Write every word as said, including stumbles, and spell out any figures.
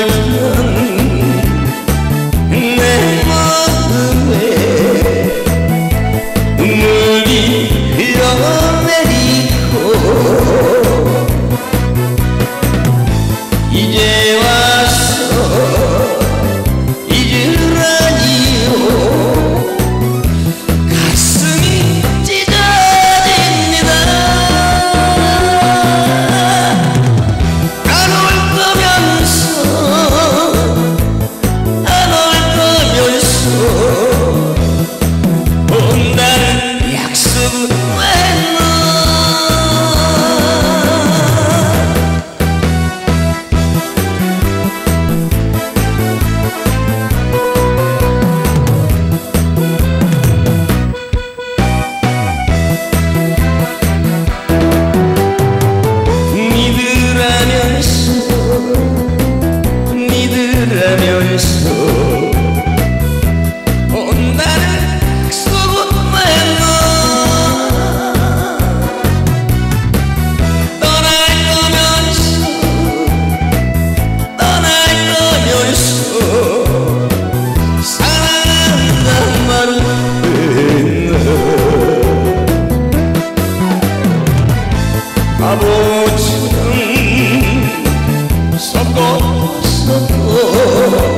내 마음에 눈물이 흘러내리고 이제 와서 잊으라니요. 가슴이 찢어집니다. 안 올 거면서 안 올 거면서 온다는 약속은 왜 너 믿으라면서 온다는 약속은 왜 너 떠날 거면서 떠날 거면서 사랑한단 말은 왜 너 바보처럼 섞어 섞어